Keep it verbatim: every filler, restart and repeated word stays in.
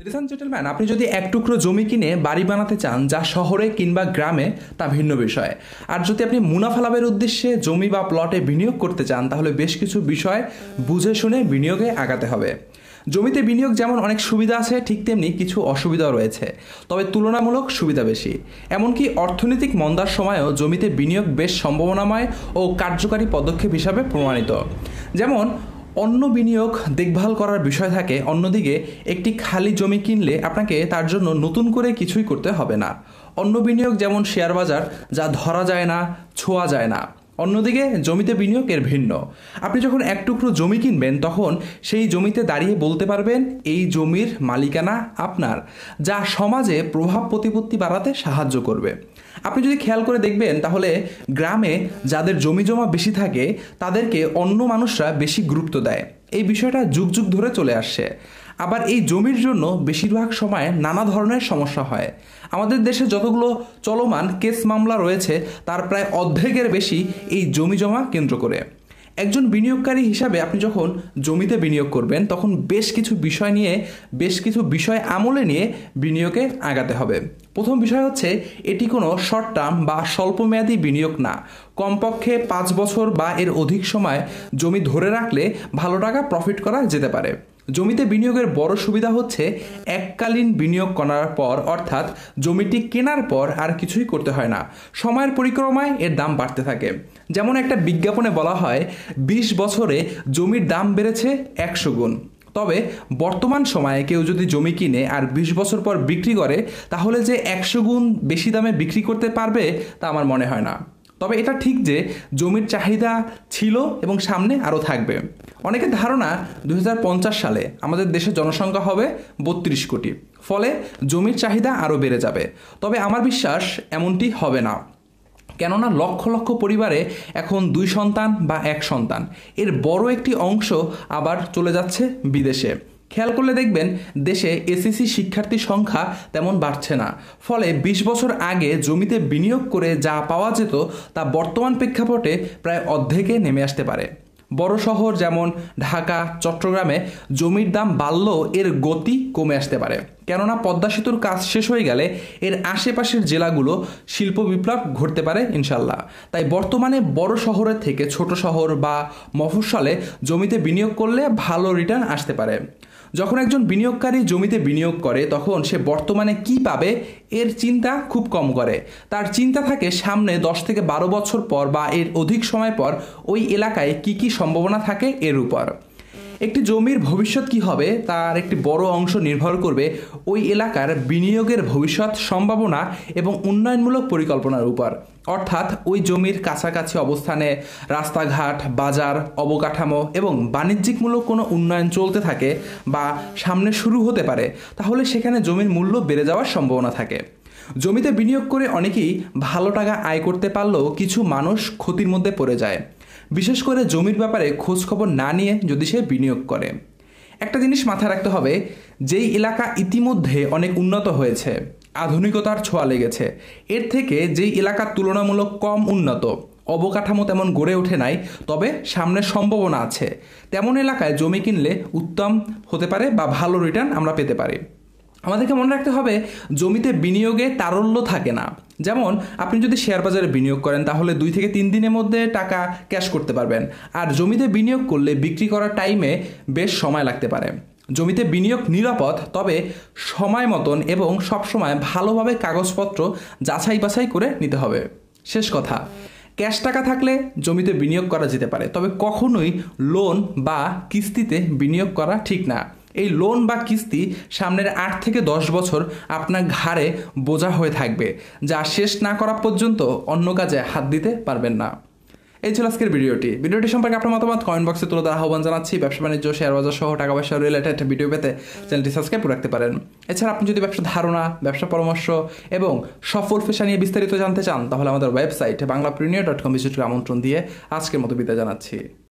Listen gentleman, আপনি যদি এক টুকরো জমি কিনে বাড়ি বানাতে চান যা শহরে কিংবা গ্রামে, তা ভিন্ন বিষয়। আর যদি আপনি মুনাফা লাভের উদ্দেশ্যে জমি বা প্লটে বিনিয়োগ করতে চান, তাহলে বেশ কিছু বিষয় বুঝে শুনে বিনিয়োগে আগাতে হবে। জমিতে বিনিয়োগ যেমন অনেক সুবিধা আছে, ঠিক তেমনি কিছু অসুবিধাও রয়েছে, তবে তুলনামূলক সুবিধা বেশি। এমনকি অর্থনৈতিক মন্দার সময়ও জমিতে বিনিয়োগ বেশ সম্ভাবনাময় ও কার্যকারী পদক্ষেপ হিসাবে প্রমাণিত। যেমন অন্য বিনিয়োগ দেখভাল করার বিষয় থাকে, অন্যদিকে একটি খালি জমি কিনলে আপনাকে তার জন্য নতুন করে কিছুই করতে হবে না। অন্য বিনিয়োগ যেমন শেয়ার বাজার, যা ধরা যায় না, ছোঁয়া যায় না। অন্যদিকে জমিতে বিনিয়োগ এর ভিন্ন। আপনি যখন এক টুকরো জমি কিনবেন, তখন সেই জমিতে দাঁড়িয়ে বলতে পারবেন এই জমির মালিকানা আপনার, যা সমাজে প্রভাব প্রতিপত্তি বাড়াতে সাহায্য করবে। আপনি যদি খেয়াল করে দেখবেন, তাহলে গ্রামে যাদের জমি জমা বেশি থাকে তাদেরকে অন্য মানুষরা বেশি গুরুত্ব দেয়। এই বিষয়টা যুগ যুগ ধরে চলে আসছে। আবার এই জমির জন্য বেশিরভাগ সময় নানা ধরনের সমস্যা হয়। আমাদের দেশে যতগুলো চলমান কেস মামলা রয়েছে, তার প্রায় অর্ধেকের বেশি এই জমি জমা কেন্দ্র করে। একজন বিনিয়োগকারী হিসাবে আপনি যখন জমিতে বিনিয়োগ করবেন, তখন বেশ কিছু বিষয় নিয়ে বেশ কিছু বিষয় আমলে নিয়ে বিনিয়োগে আগাতে হবে। প্রথম বিষয় হচ্ছে, এটি কোনো শর্ট টার্ম বা স্বল্পমেয়াদী বিনিয়োগ না। কমপক্ষে পাঁচ বছর বা এর অধিক সময় জমি ধরে রাখলে ভালো টাকা প্রফিট করা যেতে পারে। জমিতে বিনিয়োগের বড় সুবিধা হচ্ছে এককালীন বিনিয়োগ করার পর, অর্থাৎ জমিটি কেনার পর আর কিছুই করতে হয় না। সময়ের পরিক্রমায় এর দাম বাড়তে থাকে। যেমন একটা বিজ্ঞাপনে বলা হয়, বিশ বছরে জমির দাম বেড়েছে একশো গুণ। তবে বর্তমান সময়ে কেউ যদি জমি কিনে আর বিশ বছর পর বিক্রি করে, তাহলে যে একশো গুণ বেশি দামে বিক্রি করতে পারবে তা আমার মনে হয় না। তবে এটা ঠিক যে জমির চাহিদা ছিল এবং সামনে আরও থাকবে। অনেকের ধারণা দুই হাজার পঞ্চাশ সালে আমাদের দেশের জনসংখ্যা হবে বত্রিশ কোটি, ফলে জমির চাহিদা আরও বেড়ে যাবে। তবে আমার বিশ্বাস এমনটি হবে না, কেননা লক্ষ লক্ষ পরিবারে এখন দুই সন্তান বা এক সন্তান, এর বড় একটি অংশ আবার চলে যাচ্ছে বিদেশে। খেয়াল করলে দেখবেন, দেশে এসএসসি শিক্ষার্থীর সংখ্যা তেমন বাড়ছে না। ফলে বিশ বছর আগে জমিতে বিনিয়োগ করে যা পাওয়া যেত, তা বর্তমান প্রেক্ষাপটে প্রায় অর্ধেকে নেমে আসতে পারে। বড় শহর যেমন ঢাকা, চট্টগ্রামে জমির দাম বাড়লেও এর গতি কমে আসতে পারে, কেননা পদ্মা সেতুর কাজ শেষ হয়ে গেলে এর আশেপাশের জেলাগুলো শিল্প বিপ্লব ঘটতে পারে ইনশাল্লাহ। তাই বর্তমানে বড় শহরের থেকে ছোট শহর বা মফস্বলে জমিতে বিনিয়োগ করলে ভালো রিটার্ন আসতে পারে। যখন একজন বিনিয়োগকারী জমিতে বিনিয়োগ করে, তখন সে বর্তমানে কি পাবে এর চিন্তা খুব কম করে। তার চিন্তা থাকে সামনে দশ থেকে বারো বছর পর বা এর অধিক সময় পর ওই এলাকায় কি কি সম্ভাবনা থাকে এর উপর। একটি জমির ভবিষ্যৎ কি হবে তার একটি বড় অংশ নির্ভর করবে ওই এলাকার বিনিয়োগের ভবিষ্যৎ সম্ভাবনা এবং উন্নয়নমূলক পরিকল্পনার উপর। অর্থাৎ ওই জমির কাছাকাছি অবস্থানে রাস্তাঘাট, বাজার, অবকাঠামো এবং বাণিজ্যিকমূলক কোনো উন্নয়ন চলতে থাকে বা সামনে শুরু হতে পারে, তাহলে সেখানে জমির মূল্য বেড়ে যাওয়ার সম্ভাবনা থাকে। জমিতে বিনিয়োগ করে অনেকেই ভালো টাকা আয় করতে পারলেও কিছু মানুষ ক্ষতির মধ্যে পড়ে যায়, বিশেষ করে জমির ব্যাপারে খোঁজ খবর না নিয়ে যদি সে বিনিয়োগ করে। একটা জিনিস মাথায় রাখতে হবে, যেই এলাকা ইতিমধ্যে অনেক উন্নত হয়েছে, আধুনিকতার ছোঁয়া লেগেছে, এর থেকে যেই এলাকা তুলনামূলক কম উন্নত, অবকাঠামো তেমন গড়ে ওঠে নাই, তবে সামনে সম্ভাবনা আছে, তেমন এলাকায় জমি কিনলে উত্তম হতে পারে বা ভালো রিটার্ন আমরা পেতে পারি। আমাদেরকে মনে রাখতে হবে, জমিতে বিনিয়োগে তারল্য থাকে না। যেমন আপনি যদি শেয়ার বাজারে বিনিয়োগ করেন, তাহলে দুই থেকে তিন দিনের মধ্যে টাকা ক্যাশ করতে পারবেন। আর জমিতে বিনিয়োগ করলে বিক্রি করার টাইমে বেশ সময় লাগতে পারে। জমিতে বিনিয়োগ নিরাপদ, তবে সময় মতন এবং সবসময় ভালোভাবে কাগজপত্র যাচাই বাছাই করে নিতে হবে। শেষ কথা, ক্যাশ টাকা থাকলে জমিতে বিনিয়োগ করা যেতে পারে, তবে কখনোই লোন বা কিস্তিতে বিনিয়োগ করা ঠিক না। এই লোন বা কিস্তি সামনের আট থেকে দশ বছর আপনার ঘাড়ে বোঝা হয়ে থাকবে, যা শেষ না করা পর্যন্ত অন্য কাজে হাত দিতে পারবেন না। এই ছিল আজকের ভিডিওটি। ভিডিওটি সম্পর্কে আপনার মতামত কমেন্ট বক্সে তুলে দেওয়ার আহ্বান জানাচ্ছি। ব্যবসা বাণিজ্য, শেয়ার বাজার সহ টাকা পয়সা রিলেটেড ভিডিও পেতে চ্যানেলটি সাবস্ক্রাইব করে রাখতে পারেন। এছাড়া আপনি যদি ব্যবসা ধারণা, ব্যবসা পরামর্শ এবং সফল পেশা নিয়ে বিস্তারিত জানতে চান, তাহলে আমাদের website Banglapreneur dot com visit করে আমন্ত্রণ দিয়ে আজকের মতো বিদায় জানাচ্ছি।